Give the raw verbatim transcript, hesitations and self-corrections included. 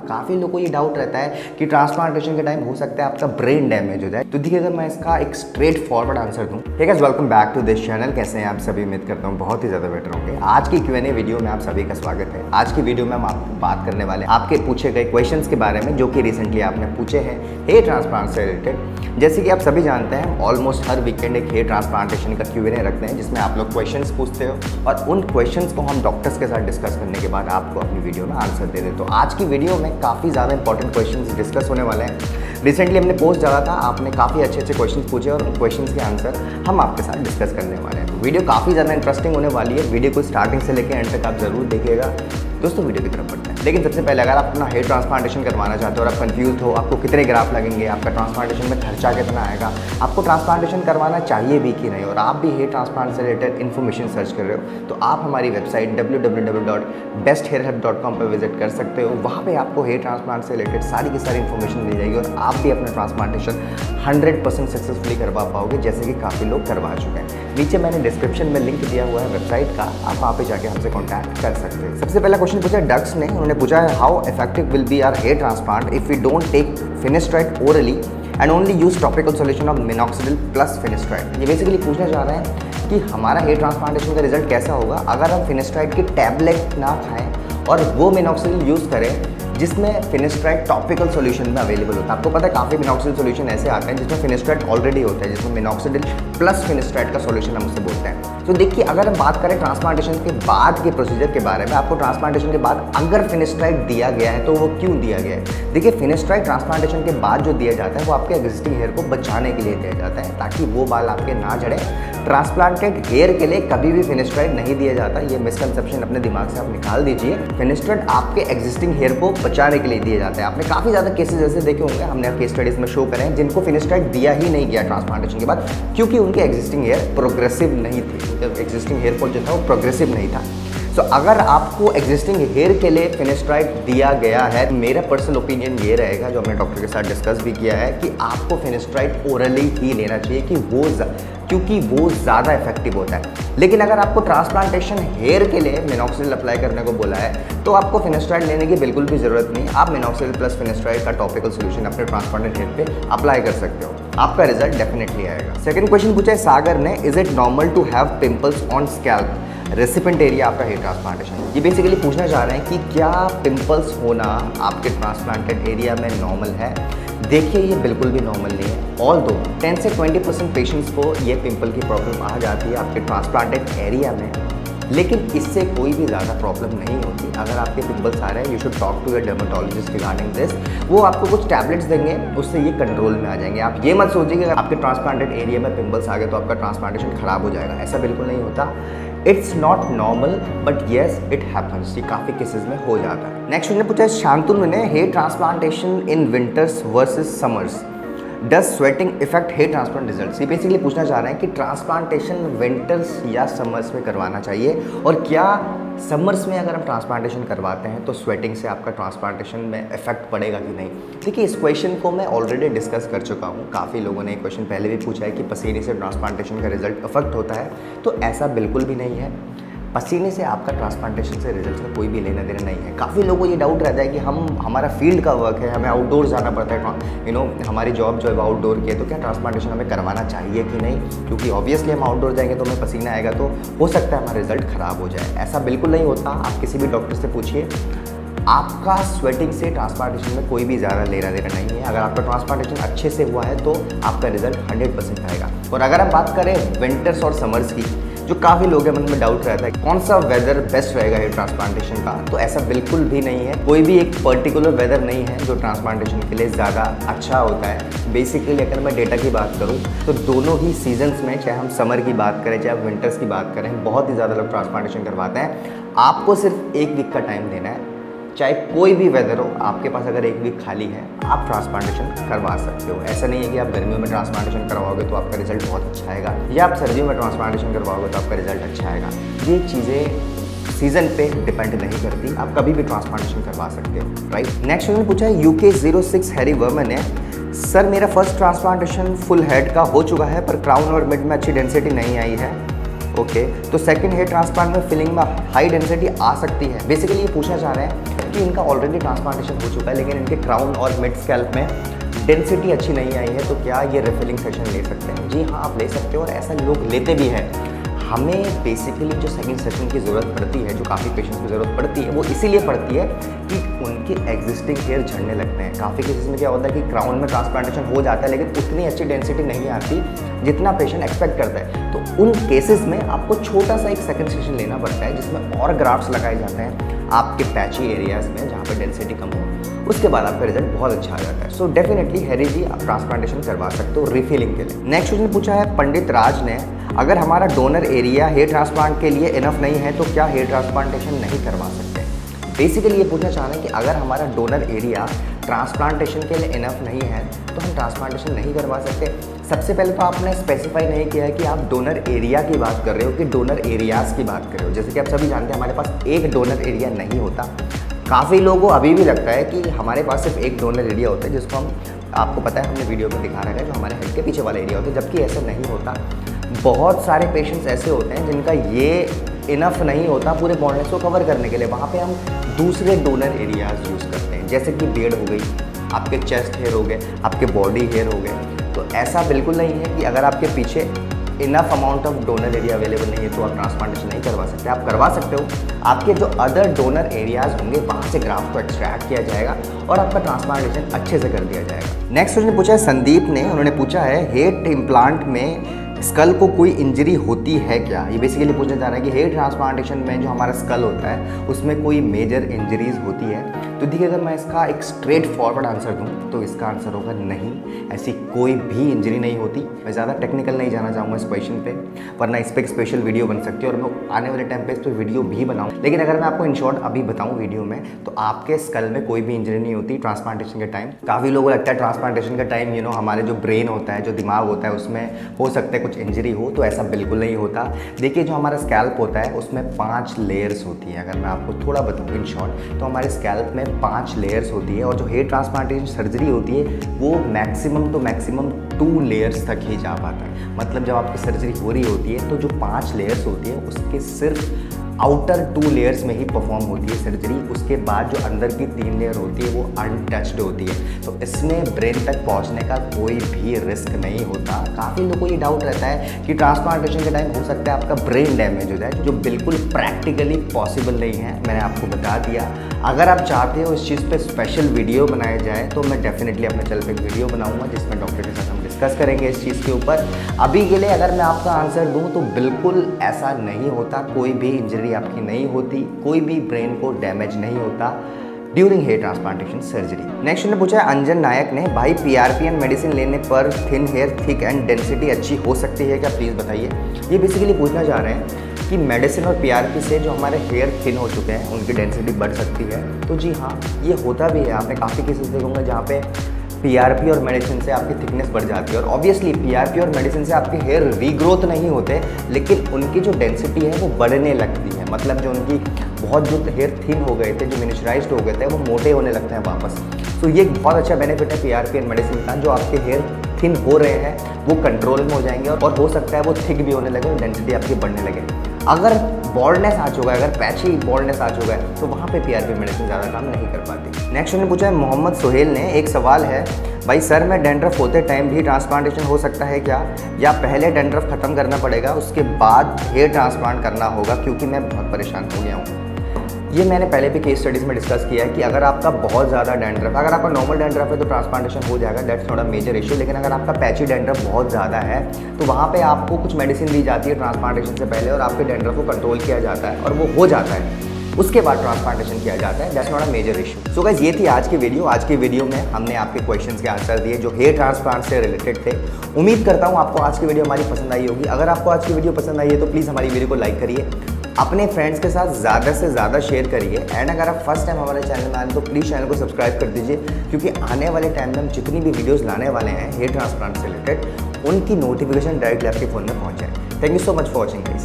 काफ़ी लोगों को ये डाउट रहता है कि ट्रांसप्लांटेशन के टाइम हो सकता है आपका ब्रेन डैमेज हो जाए। तो देखिए अगर मैं इसका एक स्ट्रेट फॉरवर्ड आंसर दूं, hey guys welcome back to this channel. कैसे हैं आप सभी? उम्मीद करता हूँ बहुत ही ज़्यादा बेटर होंगे। आज की क्यू एंड ए वीडियो में आप सभी का स्वागत है। आज की वीडियो में हम आपको बात करने वाले हैं आपके पूछे गए क्वेश्चंस के बारे में, जो कि रिसेंटली आपने पूछे हैं हेयर ट्रांसप्लांट से रिलेटेड। जैसे कि आप सभी जानते हैं, ऑलमोस्ट हर वीकेंड एक हेयर ट्रांसप्लांटेशन का क्यू एंड ए रखते हैं, जिसमें आप लोग क्वेश्चंस पूछते हो और उन क्वेश्चंस को हम डॉक्टर्स के साथ डिस्कस करने के बाद आपको अपनी वीडियो में आंसर दे दें। तो आज की वीडियो में काफ़ी ज़्यादा इंपॉर्टेंट क्वेश्चंस डिस्कस होने वाले हैं। रिसेंटली हमने पोस्ट डाला था, आपने काफ़ी अच्छे अच्छे क्वेश्चंस पूछे और उन क्वेश्चंस के आंसर हम आपके साथ डिस्कस करने वाले हैं। तो वीडियो काफ़ी ज़्यादा इंटरेस्टिंग होने वाली है। वीडियो को स्टार्टिंग से लेकर एंड तक आप जरूर देखिएगा। दोस्तों वीडियो की तरफ बढ़ते हैं, लेकिन सबसे पहले अगर आप अपना हेयर ट्रांसप्लांटेशन करवाना चाहते हो और आप कंफ्यूज हो, आपको कितने ग्राफ लगेंगे, आपका ट्रांसप्लांटेशन में खर्चा कितना आएगा, आपको ट्रांसप्लांटेशन करवाना चाहिए भी कि नहीं, और आप भी हेयर ट्रांसप्लांट से रिलेटेड इन्फॉर्मेशन सर्च कर रहे हो, तो आप हमारी website W W W dot best hair help dot com पर विजिट कर सकते हो। वहाँ पर आपको हेयर ट्रांसप्लांट से रिलेटेड सारी की सारी इन्फॉर्मेशन मिल जाएगी और आप भी अपना ट्रांसप्लांटेशन हंड्रेड परसेंट सक्सेसफुली करवा पाओगे, जैसे कि काफ़ी लोग करवा चुके हैं। नीचे मैंने डिस्क्रिप्शन में लिंक दिया हुआ है वेबसाइट का, आप वहाँ पे जाके हमसे कॉन्टैक्ट कर सकते हैं। सबसे पहला क्वेश्चन पूछा डक्स ने, उन्होंने पूछा है how effective will be our hair transplant if we don't take finasteride orally and only use topical solution of minoxidil plus finasteride. ये बेसिकली पूछना चाह रहे हैं कि हमारा हेयर ट्रांसप्लांटेशन का रिजल्ट कैसा होगा अगर हम फिनेस्ट्राइड की टैबलेट ना खाएं और वो मिनॉक्सिडिल यूज़ करें जिसमें फिनेस्ट्राइड टॉपिकल सॉल्यूशन में अवेलेबल होता है। आपको पता है काफ़ी मिनॉक्सिडिल सॉल्यूशन ऐसे आते हैं जिसमें फिनेस्ट्राइड ऑलरेडी होता है, जिसमें मिनॉक्सिडिल प्लस फिनेस्ट्राइड का सॉल्यूशन हम उससे बोलते हैं। तो देखिए अगर हम बात करें ट्रांसप्लांटेशन के बाद के प्रोसीजर के बारे में, आपको ट्रांसप्लांटेशन के बाद अगर फिनेस्ट्राइड दिया गया है तो वो क्यों दिया गया है? देखिए फिनेस्ट्राइड ट्रांसप्लांटेशन के बाद जो दिया जाता है वो आपके एग्जिस्टिंग हेयर को बचाने के लिए दिया जाता है, ताकि वो बाल आपके ना झड़े। ट्रांसप्लांटेड हेयर के लिए कभी भी फिनेस्ट्राइड नहीं दिया जाता, ये मिसकंसेप्शन अपने दिमाग से आप निकाल दीजिए। फिनेस्ट्राइड आपके एग्जिस्टिंग हेयर को बचाने के लिए दिया जाता है। आपने काफ़ी ज़्यादा केसेस ऐसे देखे होंगे, हमने केस स्टडीज में शो करें हैं, जिनको फिनेस्ट्राइड दिया ही नहीं गया ट्रांसप्लांटेशन के बाद, क्योंकि उनके एग्जिस्टिंग हेयर प्रोग्रेसिव नहीं थे, एग्जिस्टिंग हेयर फॉल जो था वो प्रोग्रेसिव नहीं था। तो so, अगर आपको एग्जिस्टिंग हेयर के लिए फिनेस्ट्राइड दिया गया है, मेरा पर्सनल ओपिनियन ये रहेगा, जो हमने डॉक्टर के साथ डिस्कस भी किया है, कि आपको फिनेस्ट्राइड ओरली ही लेना चाहिए, कि वो क्योंकि वो ज़्यादा इफेक्टिव होता है। लेकिन अगर आपको ट्रांसप्लांटेशन हेयर के लिए मिनॉक्सिडिल अप्लाई करने को बोला है तो आपको फिनेस्ट्राइड लेने की बिल्कुल भी ज़रूरत नहीं। आप मिनॉक्सिडिल प्लस फिनेस्ट्राइड का टॉपिकल सोल्यूशन अपने ट्रांसप्लांटेड हेयर पे अप्लाई कर सकते हो, आपका रिजल्ट डेफिनेटली आएगा। सेकंड क्वेश्चन पूछा है सागर ने, is it normal to have pimples on scalp recipient area after hair transplantation? ये बेसिकली पूछना चाह रहे हैं कि क्या पिंपल्स होना आपके ट्रांसप्लांटेड एरिया में नॉर्मल है? देखिए ये बिल्कुल भी नॉर्मल नहीं है। ऑल दो टेन से ट्वेंटी परसेंट पेशेंट्स को ये पिंपल की प्रॉब्लम आ जाती है आपके ट्रांसप्लांटेड एरिया में, लेकिन इससे कोई भी ज़्यादा प्रॉब्लम नहीं होती। अगर आपके पिंपल्स आ रहे हैं, you should talk to your dermatologist regarding this. वो आपको कुछ टैबलेट्स देंगे, उससे ये कंट्रोल में आ जाएंगे। आप ये मत सोचिए कि अगर आपके ट्रांसप्लांटेड एरिया में पिंपल्स आ गए तो आपका ट्रांसप्लांटेशन खराब हो जाएगा, ऐसा बिल्कुल नहीं होता। It's not normal but yes it happens, ये काफ़ी केसेस में हो जाता है। नेक्स्ट उन्होंने पूछा है शांतनु ने, hair transplantation in winters versus summers, does sweating effect hair transplant results? ये बेसिकली पूछना चाह रहे हैं कि ट्रांसप्लांटेशन विंटर्स या समर्स में करवाना चाहिए, और क्या समर्स में अगर हम ट्रांसप्लांटेशन करवाते हैं तो स्वेटिंग से आपका ट्रांसप्लांटेशन में इफेक्ट पड़ेगा कि नहीं? देखिए इस क्वेश्चन को मैं ऑलरेडी डिस्कस कर चुका हूँ। काफ़ी लोगों ने क्वेश्चन पहले भी पूछा है कि पसीने से ट्रांसप्लांटेशन का रिजल्ट इफेक्ट होता है, तो ऐसा बिल्कुल भी नहीं है। पसीने से आपका ट्रांसप्लांटेशन से रिजल्ट का कोई भी लेना देना नहीं है। काफ़ी लोगों को ये डाउट रहता है कि हम हमारा फील्ड का वर्क है, हमें आउटडोर जाना पड़ता है, यू नो हमारी जॉब जो है वो आउटडोर की है, तो क्या ट्रांसप्लांटेशन हमें करवाना चाहिए कि नहीं? क्योंकि ऑब्वियसली हम आउटडोर जाएंगे तो हमें पसीना आएगा, तो हो सकता है हमारा रिजल्ट ख़राब हो जाए। ऐसा बिल्कुल नहीं होता। आप किसी भी डॉक्टर से पूछिए, आपका स्वेटिंग से ट्रांसप्लांटेशन में कोई भी ज़्यादा लेना देना नहीं है। अगर आपका ट्रांसप्लांटेशन अच्छे से हुआ है तो आपका रिजल्ट हंड्रेड परसेंट आएगा। और अगर हम बात करें विंटर्स और समर्स की, जो काफ़ी लोगों के मन में डाउट रहता है कौन सा वेदर बेस्ट रहेगा हेयर ट्रांसप्लांटेशन का, तो ऐसा बिल्कुल भी नहीं है। कोई भी एक पर्टिकुलर वेदर नहीं है जो ट्रांसप्लांटेशन के लिए ज़्यादा अच्छा होता है। बेसिकली अगर मैं डेटा की बात करूँ तो दोनों ही सीजन्स में, चाहे हम समर की बात करें चाहे विंटर्स की बात करें, बहुत ही ज़्यादा लोग ट्रांसप्लांटेशन करवाते हैं। आपको सिर्फ एक वीक का टाइम देना है, चाहे कोई भी वेदर हो, आपके पास अगर एक वीक खाली है आप ट्रांसप्लांटेशन करवा सकते हो। ऐसा नहीं है कि आप गर्मियों में ट्रांसप्लांटेशन करवाओगे तो आपका रिजल्ट बहुत अच्छा आएगा, या आप सर्दियों में ट्रांसप्लांटेशन करवाओगे तो आपका रिजल्ट अच्छा आएगा। ये चीज़ें सीजन पे डिपेंड नहीं करती, आप कभी भी ट्रांसप्लांटेशन करवा सकते हो, राइट। नेक्स्ट उन्होंने पूछा है UK zero six Harry Verman ने, सर मेरा फर्स्ट ट्रांसप्लांटेशन फुल हेड का हो चुका है पर क्राउन और मिड में अच्छी डेंसिटी नहीं आई है। ओके okay, तो सेकंड हेयर ट्रांसप्लांट में फिलिंग में हाई डेंसिटी आ सकती है। बेसिकली ये पूछना चाह रहे हैं जबकि इनका ऑलरेडी ट्रांसप्लांटेशन हो चुका है, लेकिन इनके क्राउन और मिड स्कैल्प में डेंसिटी अच्छी नहीं आई है, तो क्या ये रिफिलिंग सेशन ले सकते हैं? जी हाँ, आप ले सकते हो और ऐसा लोग लेते भी हैं। हमें बेसिकली जो सेकंड सेशन की ज़रूरत पड़ती है, जो काफ़ी पेशेंट्स की ज़रूरत पड़ती है, वो इसीलिए पड़ती है कि उनके एग्जिस्टिंग हेयर झड़ने लगते हैं। काफ़ी केसेस में क्या होता है कि क्राउन में ट्रांसप्लांटेशन हो जाता है, लेकिन उतनी अच्छी डेंसिटी नहीं आती जितना पेशेंट एक्सपेक्ट करता है। तो उन केसेस में आपको छोटा सा एक सेकंड सेशन लेना पड़ता है, जिसमें और ग्राफ्ट्स लगाए जाते हैं आपके पैची एरियाज़ में जहाँ पर डेंसिटी कम हो। उसके बाद आपका रिजल्ट बहुत अच्छा आ जाता है। सो डेफिनेटली हैरी जी आप ट्रांसप्लांटेशन करवा सकते हो रिफिलिंग के लिए। नेक्स्ट क्वेश्चन पूछा है पंडित राज ने, अगर हमारा डोनर एरिया हेयर ट्रांसप्लांट के लिए इनफ नहीं है तो क्या हेयर ट्रांसप्लांटेशन नहीं करवा सकते? बेसिकली ये पूछना चाह रहे हैं कि अगर हमारा डोनर एरिया ट्रांसप्लांटेशन के लिए इनफ नहीं है तो हम ट्रांसप्लांटेशन नहीं करवा सकते। सबसे पहले तो आपने स्पेसिफाई नहीं किया है कि आप डोनर एरिया की बात कर रहे हो कि डोनर एरियाज़ की बात कर रहे हो। जैसे कि आप सभी जानते हैं हमारे पास एक डोनर एरिया नहीं होता। काफ़ी लोगों को अभी भी लगता है कि हमारे पास सिर्फ एक डोनर एरिया होता है, जिसको हम, आपको पता है हमने वीडियो में दिखा रखा है, जो हमारे हेड के पीछे वाला एरिया होता है, जबकि ऐसा नहीं होता। बहुत सारे पेशेंट्स ऐसे होते हैं जिनका ये इनफ नहीं होता पूरे बॉन्डनेस को कवर करने के लिए। वहाँ पे हम दूसरे डोनर एरियाज यूज़ करते हैं, जैसे कि बेड हो गई, आपके चेस्ट हेयर हो गए, आपके बॉडी हेयर हो गए। तो ऐसा बिल्कुल नहीं है कि अगर आपके पीछे enough amount of donor area available नहीं है तो आप ट्रांसप्लांटेशन नहीं करवा सकते। आप करवा सकते हो, आपके जो अदर डोनर एरियाज होंगे वहाँ से ग्राफ्ट को एक्सट्रैक्ट किया जाएगा और आपका ट्रांसप्लांटेशन अच्छे से कर दिया जाएगा। नेक्स्ट क्वेश्चन पूछा है संदीप ने, उन्होंने पूछा है हेयर इम्प्लांट में स्कल को कोई इंजरी होती है क्या? ये बेसिकली पूछना चाह रहा है कि हेयर ट्रांसप्लांटेशन में जो हमारा स्कल होता है उसमें कोई मेजर इंजरीज होती है? तो देखिए, अगर मैं इसका एक स्ट्रेट फॉरवर्ड आंसर दूं तो इसका आंसर होगा नहीं, ऐसी कोई भी इंजरी नहीं होती। मैं ज़्यादा टेक्निकल नहीं जाना चाहूँगा इस क्वेश्चन पे, वरना इस पर एक स्पेशल वीडियो बन सकती है और मैं आने वाले टाइम पे इस पर वीडियो भी बनाऊँ। लेकिन अगर मैं आपको इन शॉर्ट अभी बताऊँ वीडियो में, तो आपके स्कल में कोई भी इंजरी नहीं होती ट्रांसप्लांटेशन के टाइम। काफ़ी लोगों को लगता है ट्रांसप्लांटेशन के टाइम यू नो हमारे जो ब्रेन होता है, जो दिमाग होता है, उसमें हो सकता है कुछ इंजरी हो, तो ऐसा बिल्कुल नहीं होता। देखिए, जो हमारा स्कैल्प होता है उसमें पाँच लेयर्स होती हैं। अगर मैं आपको थोड़ा बताऊँ इन शॉर्ट, तो हमारे स्कैल्प में पाँच लेयर्स होती है और जो हेयर ट्रांसप्लांटेशन सर्जरी होती है वो मैक्सिमम तो मैक्सिमम टू लेयर्स तक ही जा पाता है। मतलब जब आपकी सर्जरी हो रही होती है तो जो पांच लेयर्स होती है उसके सिर्फ आउटर टू लेयर्स में ही परफॉर्म होती है सर्जरी। उसके बाद जो अंदर की तीन लेयर होती है वो अनटच्ड होती है। तो इसमें ब्रेन तक पहुंचने का कोई भी रिस्क नहीं होता। काफ़ी लोगों को ये डाउट रहता है कि ट्रांसप्लांटेशन के टाइम हो सकता है आपका ब्रेन डैमेज हो जाए, जो बिल्कुल प्रैक्टिकली पॉसिबल नहीं है। मैंने आपको बता दिया। अगर आप चाहते हो इस चीज़ पे स्पेशल वीडियो बनाया जाए तो मैं डेफिनेटली अपने चैनल पे एक वीडियो बनाऊंगा जिसमें डॉक्टर के साथ हम डिस्कस करेंगे इस चीज़ के ऊपर। अभी के लिए अगर मैं आपका आंसर दूं तो बिल्कुल ऐसा नहीं होता, कोई भी इंजरी आपकी नहीं होती, कोई भी ब्रेन को डैमेज नहीं होता during hair transplantation surgery. Next ने पूछा है अंजन नायक ने, भाई पीआरपीएन मेडिसिन लेने पर thin hair thick and density अच्छी हो सकती है क्या, प्लीज़ बताइए। ये बेसिकली पूछना चाह रहे हैं कि मेडिसिन और पीआरपी से जो हमारे हेयर थिन हो चुके हैं उनकी डेंसिटी बढ़ सकती है। तो जी हाँ, ये होता भी है। आपने काफ़ी केसेस देखे होंगे जहाँ पे पीआरपी और मेडिसिन से आपकी थिकनेस बढ़ जाती है। और ऑब्वियसली पीआरपी और मेडिसिन से आपके हेयर रीग्रोथ नहीं होते, लेकिन उनकी जो डेंसिटी है वो बढ़ने लगती है। मतलब जो उनकी बहुत जो हेयर थिन हो गए थे, जो मिनिचराइज्ड हो गए थे, वो मोटे होने लगते हैं वापस। तो ये एक बहुत अच्छा बेनिफिट है पीआरपी और मेडिसिन का। जो आपके हेयर थिन हो रहे हैं वो कंट्रोल में हो जाएंगे और हो सकता है वो थिक भी होने लगे और डेंसिटी आपकी बढ़ने लगे। अगर बॉल्डनेस आ चुका है, अगर पैची बॉल्डनेस आ चुका है, तो वहाँ पे पीआरपी मेडिसिन ज़्यादा काम नहीं कर पाती। नेक्स्ट उन्होंने पूछा है मोहम्मद सोहेल ने, एक सवाल है, भाई सर में डैंड्रफ होते टाइम भी ट्रांसप्लांटेशन हो सकता है क्या, या पहले डैंड्रफ खत्म करना पड़ेगा उसके बाद हेयर ट्रांसप्लांट करना होगा, क्योंकि मैं बहुत परेशान हो गया हूँ। ये मैंने पहले भी केस स्टडीज़ में डिस्कस किया है कि अगर आपका बहुत ज़्यादा डैंड्रफ, अगर आपका नॉर्मल डैंड्रफ है तो ट्रांसप्लांटेशन हो जाएगा, that's not a major issue. लेकिन अगर आपका पैची डैंड्रफ बहुत ज़्यादा है तो वहाँ पे आपको कुछ मेडिसिन दी जाती है ट्रांसप्लांटेशन से पहले और आपके डैंड्रफ को कंट्रोल किया जाता है और वो हो जाता है, उसके बाद ट्रांसप्लांटेशन किया जाता है। That's not a major issue. So guys, ये थी आज की वीडियो। आज की वीडियो में हमने आपके क्वेश्चंस के आंसर दिए जो हेयर ट्रांसप्लांट से रिलेटेड थे। उम्मीद करता हूँ आपको आज की वीडियो हमारी पसंद आई होगी। अगर आपको आज की वीडियो पसंद आई है तो प्लीज़ हमारी वीडियो को लाइक करिए, अपने फ्रेंड्स के साथ ज़्यादा से ज़्यादा शेयर करिए। एंड अगर आप फर्स्ट टाइम हमारे चैनल में आए तो प्लीज़ चैनल को सब्सक्राइब कर दीजिए, क्योंकि आने वाले टाइम में हम जितनी भी वीडियोस लाने वाले हैं हेयर ट्रांसप्लांट से रिलेटेड, उनकी नोटिफिकेशन डायरेक्टली आपके फ़ोन में पहुंच जाए। Thank you so much for watching guys.